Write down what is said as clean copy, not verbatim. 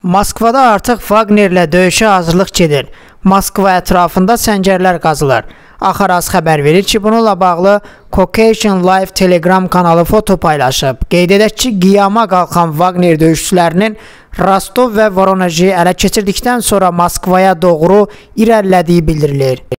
Moskvada artıq Wagnerlə döyüşə hazırlıq gedir. Moskva ətrafında səngərlər qazılır. Axaraz xəbər verir ki, bununla bağlı Caucasian Live Telegram kanalı foto paylaşıb. Qeyd edək ki, qiyama qalxan Wagner döyüşçülərinin Rostov və Voronezhi ələ keçirdikdən sonra Moskvaya doğru irəlilədiyi bildirilir.